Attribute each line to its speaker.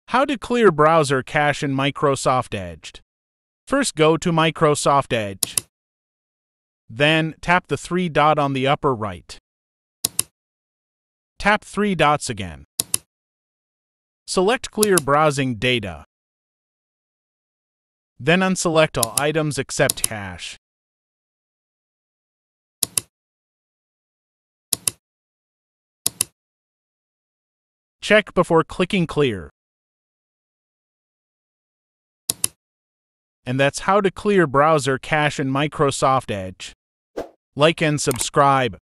Speaker 1: How to clear browser cache in Microsoft Edge. First, go to Microsoft Edge. Then, tap the three dot on the upper right. Tap three dots again. Select Clear Browsing Data. Then unselect all items except cache. Check before clicking Clear. And that's how to clear browser cache in Microsoft Edge. Like and subscribe.